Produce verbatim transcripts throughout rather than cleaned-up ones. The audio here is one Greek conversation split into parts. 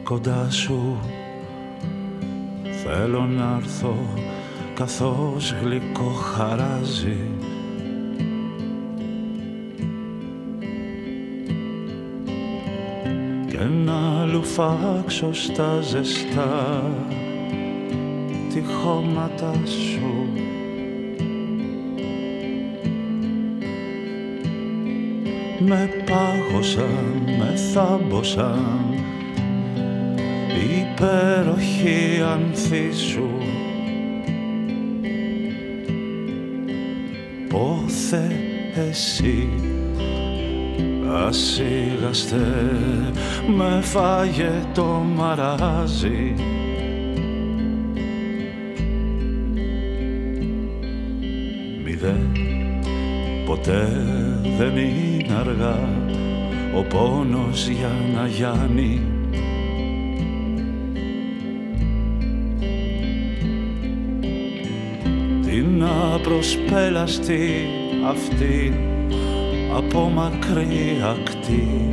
κοντά σου, θέλω να έρθω καθώς γλυκό χαράζει. Και να λουφάξω στα ζεστά τη χώματα σου. Με πάγωσαν, με θάμπωσαν οι υπέροχοι ανθοί σου. Πόθε εσύ ασίγαστε με φάγε το μαράζι. Μηδέν, ποτέ δεν είναι αργά ο πόνος για να γιάνει. Την απροσπέλαστη αυτή από μακρύ ακτή.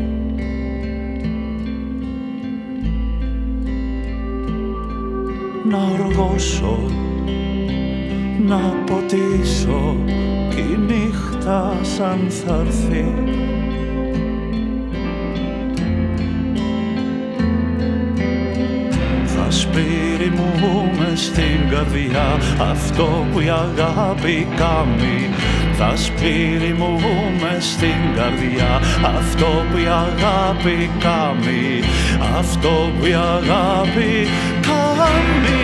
Να οργώσω, να ποτίσω κι η νύχτα σαν θα έρθει. Θα σπείρει μου μες στην καρδιά αυτό που η αγάπη κάνει. Θα σπείρει μου μες στην καρδιά αυτό που η αγάπη κάνει. Αυτό που η αγάπη κάνει.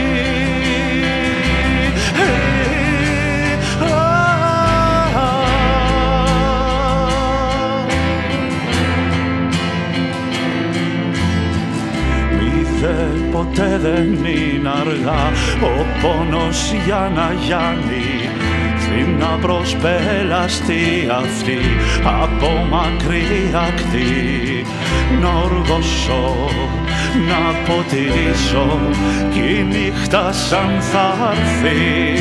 Μηδέν, ποτέ δεν είναι αργά ο πόνος για να γιάνει. Στην απροσπέλαστη αυτή από μακρύ ακτή. Να οργώσω, να ποτίσω κι η νύχτα σαν θα έρθει.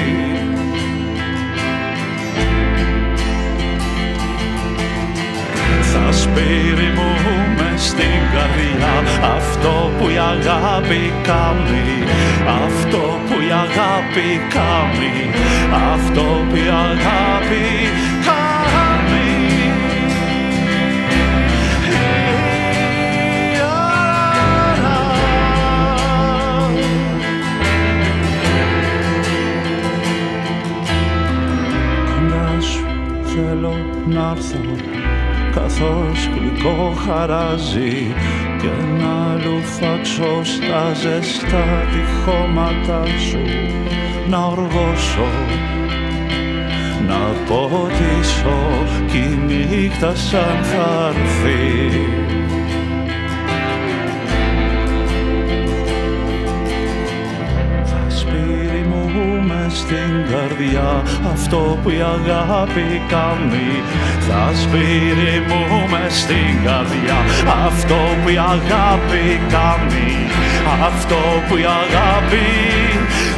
Θα σπείρει μου μες στην καρδιά αυτό που η αγάπη κάνει. Αυτό που η αγάπη κάνει. Αυτό που η αγάπη κάνει. Κοντά σου θέλω να έρθω καθώς γλυκό χαράζει και να λουφάξω στα ζεστά τη χώματα σου. Να οργώσω, να ποτίσω κι η νύχτα σαν θα έρθει. Θα σπείρει μου μες στην καρδιά αυτό που η αγάπη κάνει. Θα σπείρει μου μες στην καρδιά αυτό που η αγάπη κάνει. Αυτό που η αγάπη